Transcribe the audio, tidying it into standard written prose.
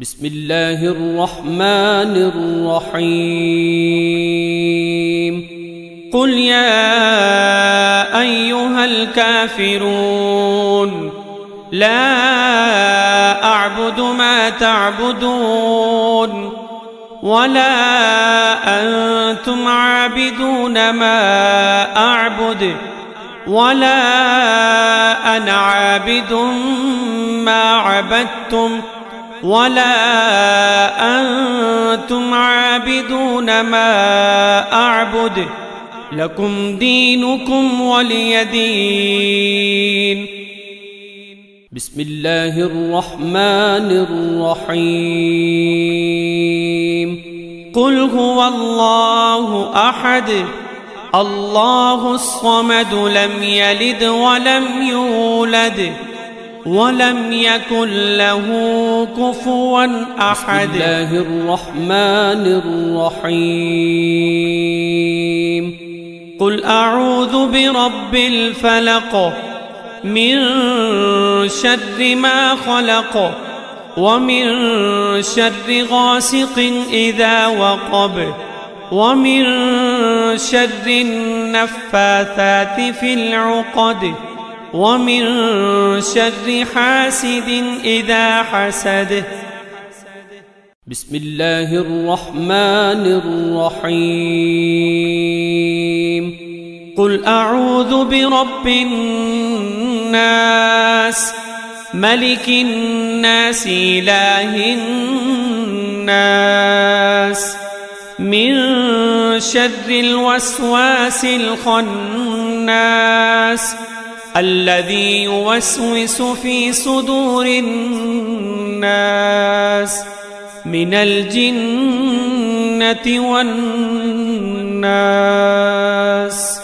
بسم الله الرحمن الرحيم قل يا أيها الكافرون لا أعبد ما تعبدون ولا أنتم عابدون ما أعبد ولا أنا عابد ما عبدتم ولا أنتم عابدون ما أعبد لكم دينكم ولي دين. بسم الله الرحمن الرحيم قل هو الله أحد الله الصمد لم يلد ولم يولد ولم يكن له كفوا أحد. بسم الله الرحمن الرحيم قل أعوذ برب الفلق من شر ما خلق ومن شر غاسق إذا وقب ومن شر النفاثات في العقد ومن شر حاسد إذا حسد. بسم الله الرحمن الرحيم قل أعوذ برب الناس ملك الناس إله الناس من شر الوسواس الخناس الذي يوسوس في صدور الناس من الجنة والناس.